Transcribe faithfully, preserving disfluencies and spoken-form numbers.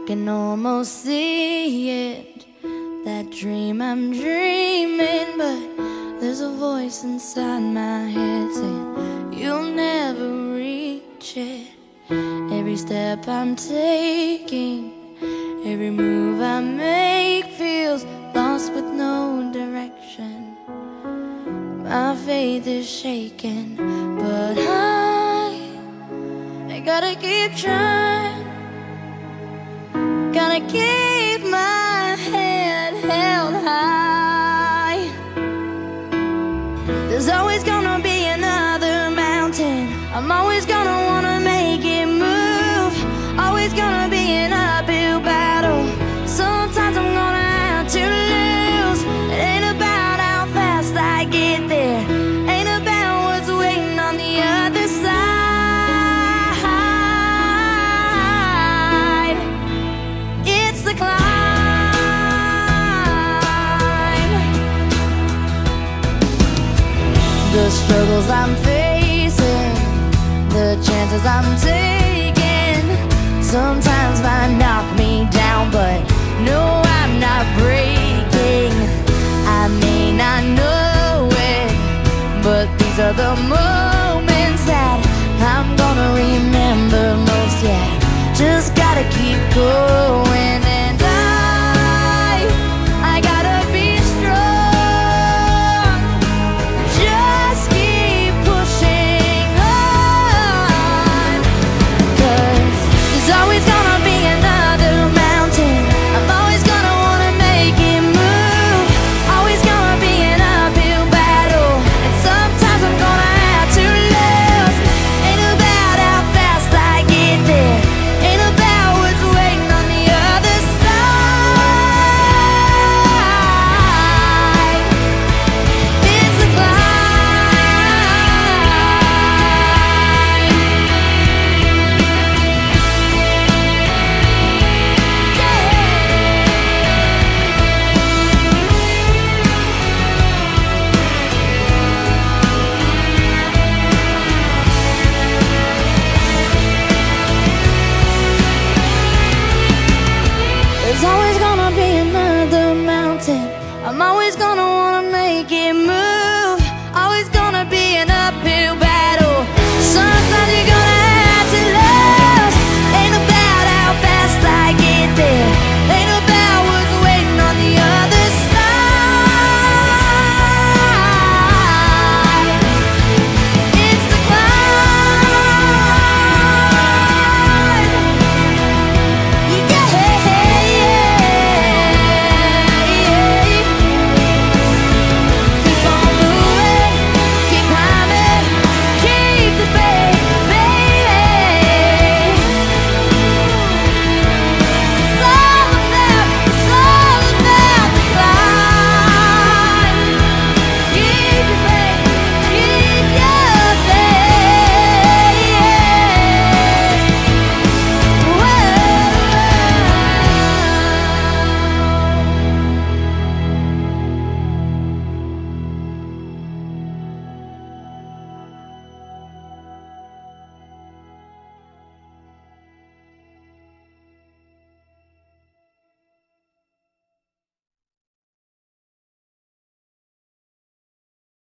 can almost see it, that dream I'm dreaming, but there's a voice inside my head saying you'll never reach it. Every step I'm taking, every move I make feels lost with no direction. My faith is shaking, but I, I gotta keep trying. Gotta keep my head held high. There's always gonna be another mountain. I'm always gonna wanna make it move. Always gonna be an uphill battle. Sometimes I'm gonna have to lose. It ain't about how fast I get there, ain't about what's waiting on the other side. It's the climb. The struggles I'm facing, the chances I'm taking, sometimes might knock me down, but no, I'm not breaking. I may not know it, but these are the moments that I'm gonna remember most. Yeah, just gotta keep going, and I, I gotta be strong. Just keep pushing on, 'cause there's always gonna be another mountain. I'm always gonna wanna make it move. Always gonna be an uphill battle, and sometimes I'm gonna have to lose. Ain't about how fast I get there, ain't about what's waiting on the other side. It's the There's always gonna be another mountain. I'm always gonna